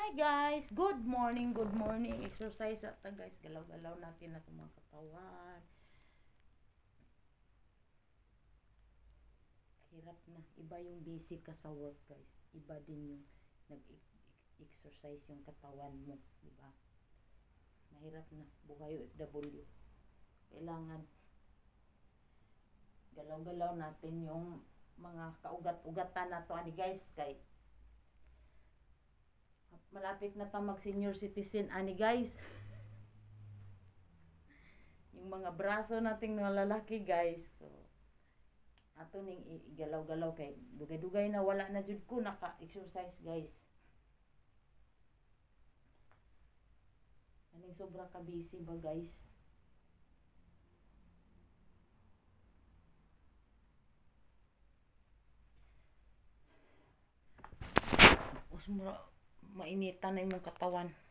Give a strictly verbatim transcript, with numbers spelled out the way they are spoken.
Hi guys, good morning, good morning. Exercise ata guys, galaw-galaw natin na mga katawan. Hirap na. Iba yung busy ka sa work guys. Iba din yung nag-exercise yung katawan mo, di ba? Mahirap na buhay O F W. Kailangan galaw-galaw natin yung mga kaugat-ugatan na to ani guys, kay malapit na ta mag senior citizen ani guys. Yung mga braso nating mga lalaki guys, so ato ning igalaw-galaw kay dugay-dugay na wala na jud ko naka-exercise guys. Aning sobra ka busy ba guys? Os mo mainitan na imong katawan.